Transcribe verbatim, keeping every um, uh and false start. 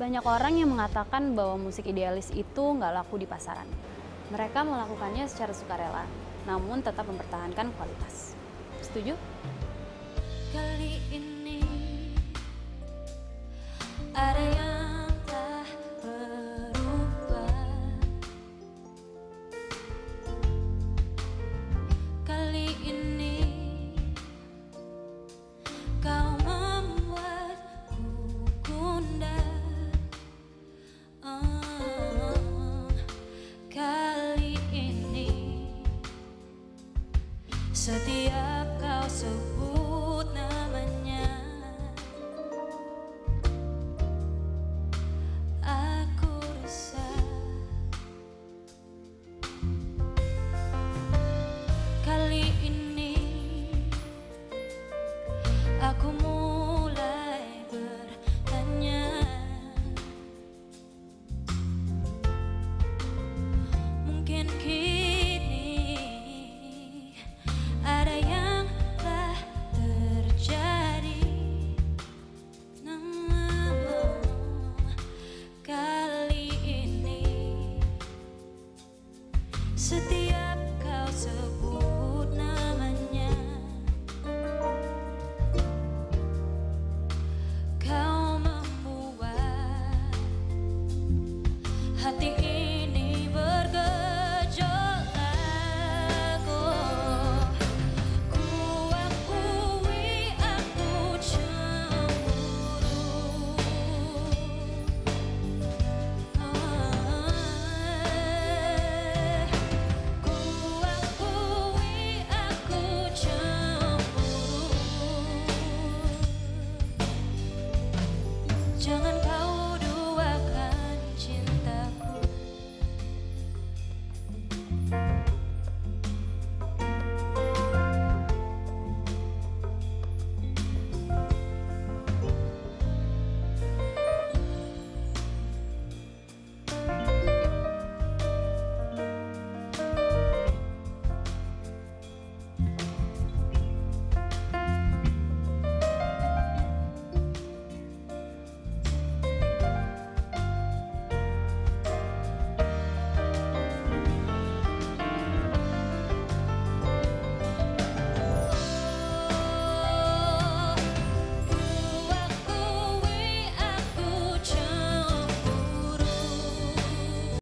Banyak orang yang mengatakan bahwa musik idealis itu nggak laku di pasaran. Mereka melakukannya secara sukarela, namun tetap mempertahankan kualitas. Setuju? Kali ini ada yang telah berubah. Kali ini kau membuatku gundah. Oh, kali ini setiap kau sebut namanya, aku resah. Kali ini aku mulai bertanya, mungkin kini ada yang telah terjadi. Namun kali ini setiap kau sebut namanya, kau membuat hati